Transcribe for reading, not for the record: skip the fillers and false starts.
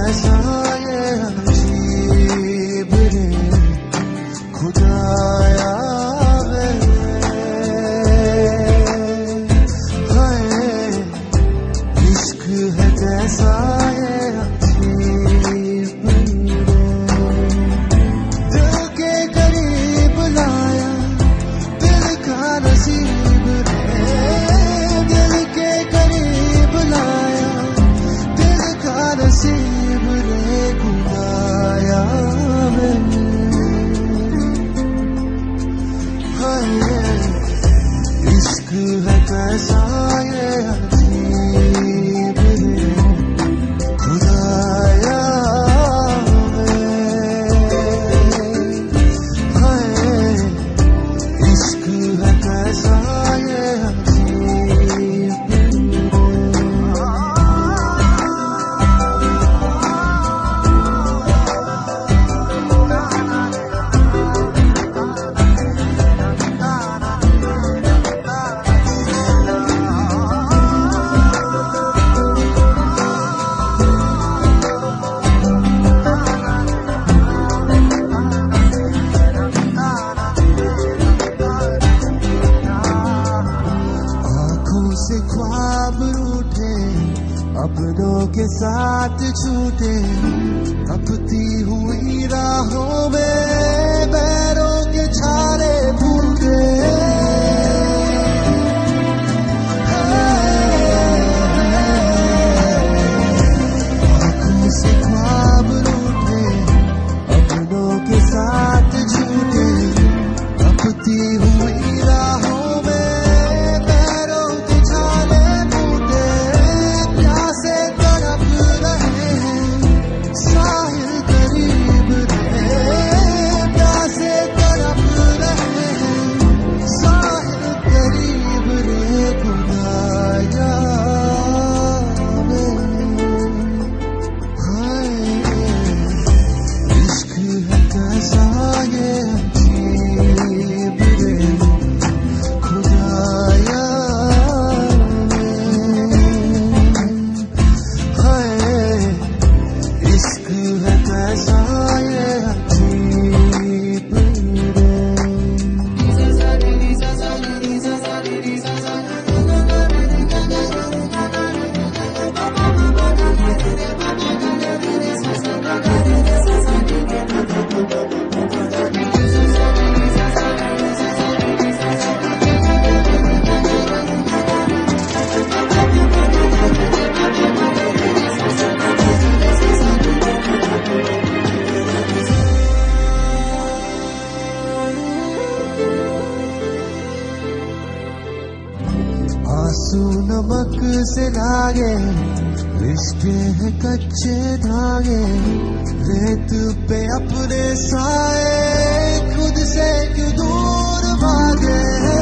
कैसा ये अजीब रे खुदाया वे, हाय इश्क है कैसा ये अजीब रे, दिल के करीब लाया दिल का नसीब रे, दिल के करीब लाया दिल का नसीब रे खुदाया वे, हाय इश्क है कैसा ये अजीब रे खुदाया वे, हाय इश्क है कैसा ये अजीब रे। आँखों से ख्वाब रूठे अपनों के साथ छूटे, तपती हुई राहों में पैरों के छाले फूटे, आँखों से ख्वाब रूठे अपनों के साथ छूटे, तपती हुई राहों में पैरों के छाले फूटे, प्यासे तड़प रहे हैं साहिल करीब रे, प्यासे तड़प रहे हैं साहिल करीब रे खुदाया वे, हाय इश्क है कैसा ये अजीब रे खुदाया वे, हाय इश्क है कैसा ये अजीब रे। आंसू नमक से लागे रिश्ते हैं कच्चे धागे, रेत पे अपने साए खुद से क्यों दूर भागे।